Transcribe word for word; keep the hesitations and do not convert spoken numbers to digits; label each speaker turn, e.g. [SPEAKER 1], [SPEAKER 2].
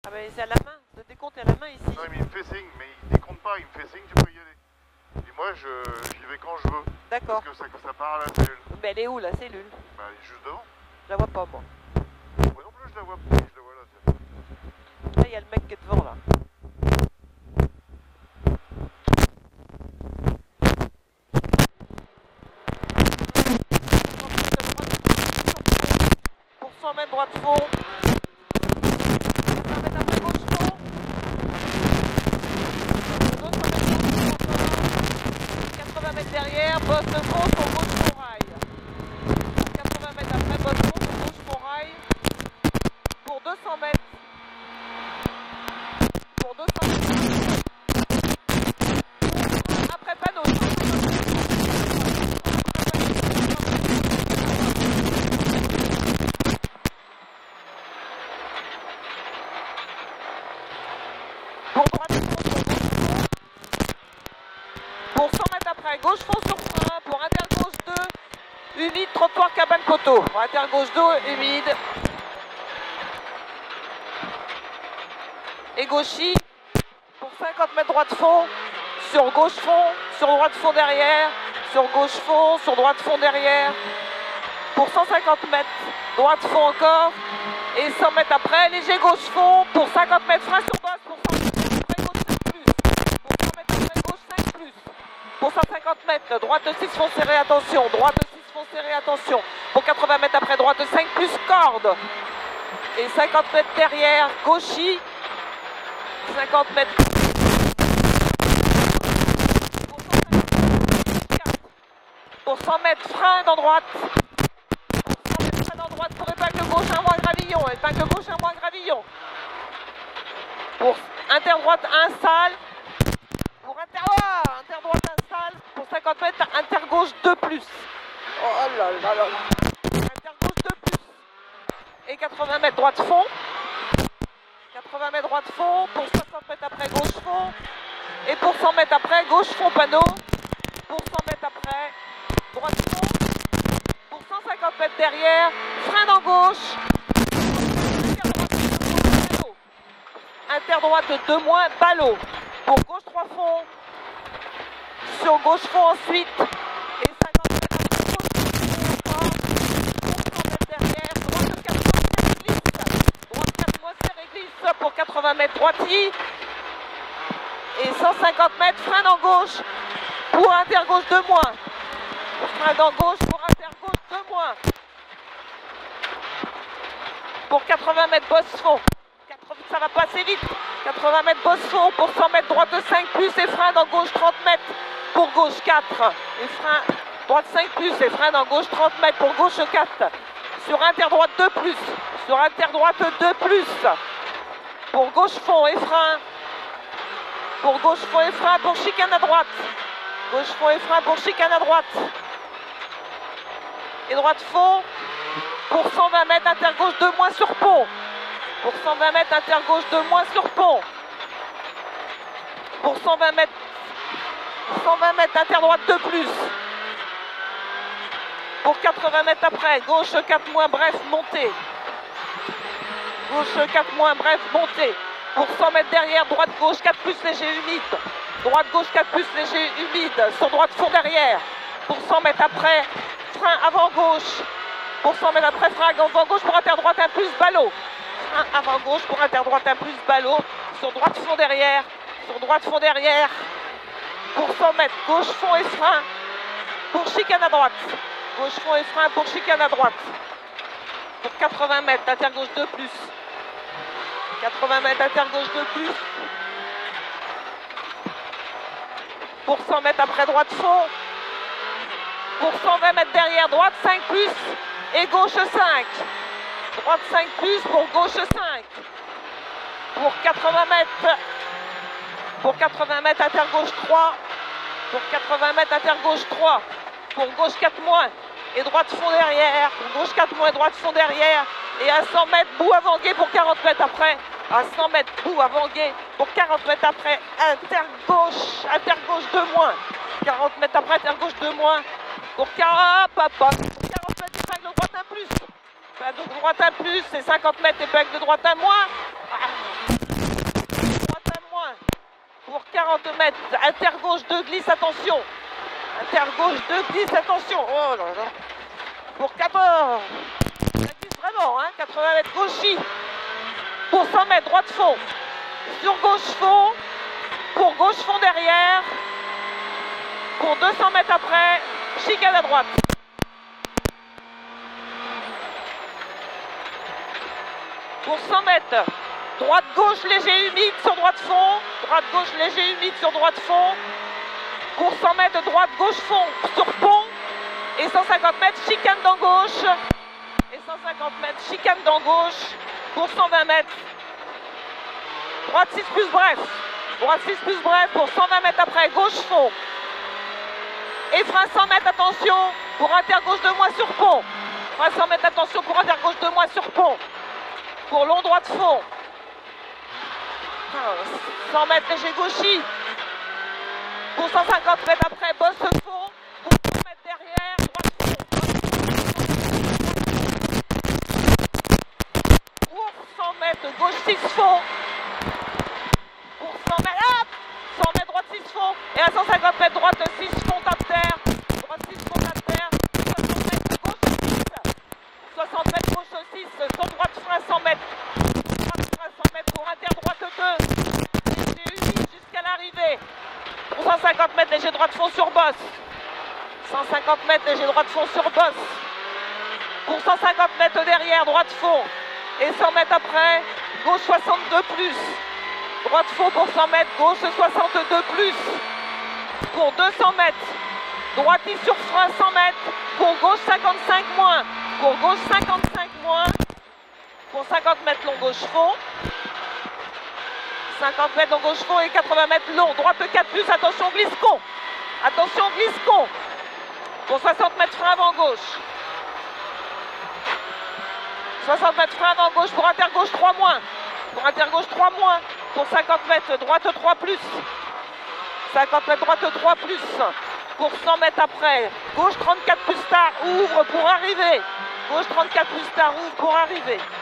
[SPEAKER 1] Ah bah c'est à la main, le décompte est à la main ici.
[SPEAKER 2] Non mais il me fait signe, mais il décompte pas, il me fait signe, tu peux y aller. Et moi je j'y vais quand je veux.
[SPEAKER 1] D'accord.
[SPEAKER 2] Parce que ça, ça part à la cellule.
[SPEAKER 1] Mais elle est où la cellule?
[SPEAKER 2] Bah elle est juste devant.
[SPEAKER 1] Je la vois pas moi.
[SPEAKER 2] Moi non plus je la vois, je la vois là. Tiens.
[SPEAKER 1] Là il y a le mec qui est devant là. Pour cent mètres droite fond. cent mètres après gauche fond. quatre-vingts mètres derrière, bosse de fond pour gauche fond rail. quatre-vingts mètres après, bosse fond pour gauche fond rail. Pour deux cents mètres. Pour deux cents mètres. Après panneau. Pour droite fond, pour gauche fond. Pour cent mètres après, gauche fond sur frein. Pour intergauche deux. Humide, trottoir, cabane, poteau. Pour intergauche deux, humide. Et gauchy. Pour cinquante mètres droite fond. Sur gauche fond. Sur droite fond derrière. Sur gauche fond. Sur droite fond derrière. Pour cent cinquante mètres. Droite fond encore. Et cent mètres après, léger gauche fond. Pour cinquante mètres, frein sur bosse. Pour cent mètres après, gauche cinq plus. Pour cent mètres après, gauche cinq plus. Pour cent cinquante mètres, droite six fond serré, attention. Droite six fond serré, attention. Pour quatre-vingts mètres après, droite cinq plus, corde. Et cinquante mètres derrière, gauchy. cinquante mètres. Pour cent mètres, frein dans droite. Pour cent mètres, frein dans droite. Pour épingle gauche, un moins gravillon. Épingle gauche, un moins gravillon. Pour interdroite, un sale. Pour inter... Oh, interdroite, un sale. Pour cinquante mètres, intergauche deux plus. Oh là là là. Intergauche deux plus. Et quatre-vingts mètres droite fond. quatre-vingts mètres droite fond. Pour soixante mètres après, gauche fond. Et pour cent mètres après, gauche fond panneau. Pour cent mètres après, droite fond. Pour cent cinquante mètres derrière, frein dans gauche. Interdroite deux moins, ballot. Pour gauche trois fonds. Sur gauche fond ensuite. Et cinquante mètres après gauche. Pour cent mètres derrière, droite quatre moins, serre et glisse. Droite quatre moins, serre et glisse. Pour quatre-vingts mètres droiti. Et cent cinquante mètres, frein dans gauche. Pour intergauche deux moins. Frein dans gauche pour intergauche deux moins. Pour quatre-vingts mètres bosse fond. Ça va passer vite. quatre-vingts mètres bosse fond. Pour cent mètres droite cinq plus et frein dans gauche trente mètres. Pour gauche quatre. Et frein droite cinq plus et frein dans gauche trente mètres. Pour gauche quatre. Sur interdroite deux plus. Sur interdroite deux plus. Pour gauche fond et frein. Pour gauche fond et frein. Pour chicane à droite. Gauche fond et frein pour chicane à droite. Et droite fond. Pour cent vingt mètres, intergauche deux moins sur pont. Pour cent vingt mètres, intergauche deux moins sur pont. Pour cent vingt mètres, cent vingt mètres, interdroite deux plus. Pour quatre-vingts mètres après, gauche quatre moins, bref, montée. Gauche quatre moins, bref, montée. Pour cent mètres derrière, droite gauche quatre plus, léger humide. Droite gauche quatre plus, léger humide. Sur droite fond derrière. Pour cent mètres après, frein avant gauche. Pour cent mètres après, frein avant gauche pour interdroite un plus, ballot. Frein avant gauche pour interdroite un plus, ballot. Sur droite fond derrière. Sur droite fond derrière. Pour cent mètres, gauche fond et frein. Pour chicane à droite. Gauche fond et frein pour chicane à droite. Pour quatre-vingts mètres, intergauche deux plus. quatre-vingts mètres, intergauche deux plus. Pour cent mètres après, droite fond. Pour cent vingt mètres derrière, droite cinq plus. Et gauche cinq. Droite cinq plus pour gauche cinq. Pour quatre-vingts mètres. Pour quatre-vingts mètres, intergauche trois. Pour quatre-vingts mètres, intergauche trois. Pour gauche quatre moins. Et droite fond derrière. Pour gauche quatre moins, droite fond derrière. Et à cent mètres, bout avant-guet pour quarante mètres après. À cent mètres, bout avant-guet pour quarante mètres après. Intergauche, intergauche deux moins. quarante mètres après, intergauche deux moins. Pour quarante, papa. Pour quarante mètres, épingle de droite un plus. Épingle de droite un plus. Et cinquante mètres, épingle de droite un moins. Ah. cinquante mètres, inter-gauche deux glisse, attention. Inter-gauche deux glisse, attention. Oh là là. Pour quatorze. Ça glisse vraiment, hein. quatre-vingts mètres gauchis. Pour cent mètres, droite fond. Sur gauche fond. Pour gauche fond derrière. Pour deux cents mètres après, chicane à droite. Pour cent mètres, droite-gauche léger humide sur droite fond. Droite-gauche léger humide sur droite fond. Pour cent mètres, droite-gauche fond sur pont. Et cent cinquante mètres, chicane dans gauche. Et cent cinquante mètres, chicane dans gauche. Pour cent vingt mètres. Droite six plus bref. Droite six plus bref pour cent vingt mètres après, gauche fond. Et frein cent mètres, attention, pour inter-gauche de moins sur pont. Frein cent mètres, attention, pour inter-gauche de moins sur pont. Pour long droite fond. cent mètres léger gauchis. Pour cent cinquante mètres après, bosse fond. Pour cent mètres derrière, droite fond. Pour cent mètres, gauche six fond. Pour cent mètres, hop, cent mètres, droite six fond. Et à cent cinquante mètres, droite six fond à terre. Droite six fond à terre. soixante mètres, gauche six. soixante mètres, gauche six. Sur droite frein cent mètres. Droite frein cent mètres pour inter, droite deux. Léger humide jusqu'à l'arrivée. Pour cent cinquante mètres, léger droite fond sur bosse. cent cinquante mètres, léger droite fond sur bosse. Pour cent cinquante mètres derrière, droite fond. Et cent mètres après, gauche soixante-deux plus. Droite fond pour cent mètres, gauche soixante-deux plus. Pour deux cents mètres, droite sur frein cent mètres. Pour gauche cinquante-cinq moins. Pour gauche cinquante-cinq moins. Pour cinquante mètres long gauche fond. cinquante mètres long gauche fond et quatre-vingts mètres long. Droite quatre plus, attention glisse-con. Attention glisse-con. Pour soixante mètres frein avant gauche. soixante mètres frein avant gauche pour inter-gauche trois moins. Pour inter-gauche trois moins. Pour cinquante mètres, droite trois plus. cinquante mètres, droite trois plus. Pour cent mètres après. Gauche trente-quatre plus tard, ouvre pour arriver. Gauche trente-quatre plus tard, ouvre pour arriver.